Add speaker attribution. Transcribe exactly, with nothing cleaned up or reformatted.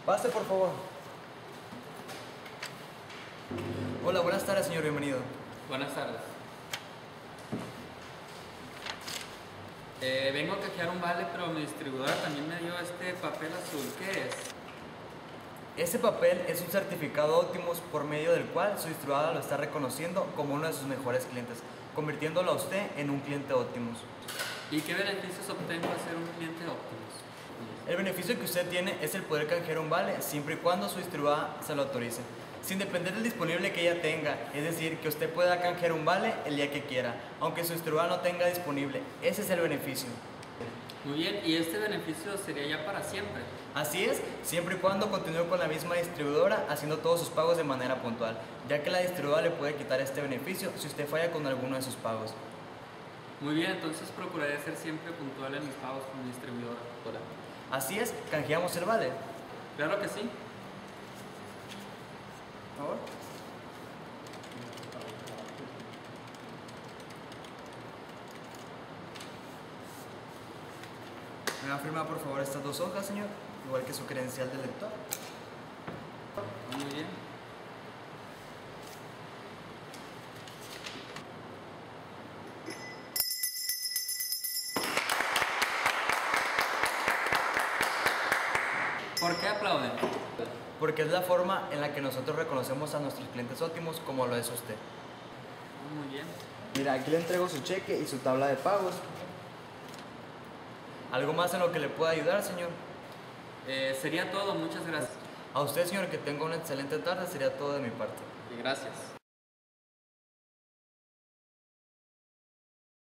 Speaker 1: Pase, por favor. Hola, buenas tardes, señor. Bienvenido.
Speaker 2: Buenas tardes. Eh, vengo a canjear un vale, pero mi distribuidora también me dio este papel azul. ¿Qué es?
Speaker 1: Ese papel es un certificado Optimus por medio del cual su distribuidora lo está reconociendo como uno de sus mejores clientes, convirtiéndolo a usted en un cliente Optimus.
Speaker 2: ¿Y qué beneficios obtengo al ser un cliente Optimus?
Speaker 1: El beneficio que usted tiene es el poder canjear un vale siempre y cuando su distribuidora se lo autorice, sin depender del disponible que ella tenga, es decir, que usted pueda canjear un vale el día que quiera, aunque su distribuidora no tenga disponible. Ese es el beneficio.
Speaker 2: Muy bien, ¿y este beneficio sería ya para siempre?
Speaker 1: Así es, siempre y cuando continúe con la misma distribuidora haciendo todos sus pagos de manera puntual, ya que la distribuidora le puede quitar este beneficio si usted falla con alguno de sus pagos.
Speaker 2: Muy bien, entonces procuraré ser siempre puntual en mis pagos con mi distribuidora.
Speaker 1: Así es, canjeamos el vale.
Speaker 2: Claro que sí.
Speaker 1: Por favor. ¿Me va a firmar por favor estas dos hojas, señor? Igual que su credencial de lector.
Speaker 2: Muy bien. ¿Por qué aplauden?
Speaker 1: Porque es la forma en la que nosotros reconocemos a nuestros clientes óptimos como lo es usted.
Speaker 2: Muy bien.
Speaker 1: Mira, aquí le entrego su cheque y su tabla de pagos. ¿Algo más en lo que le pueda ayudar, señor?
Speaker 2: Eh, sería todo, muchas gracias.
Speaker 1: A usted, señor, que tenga una excelente tarde, sería todo de mi parte.
Speaker 2: Y gracias.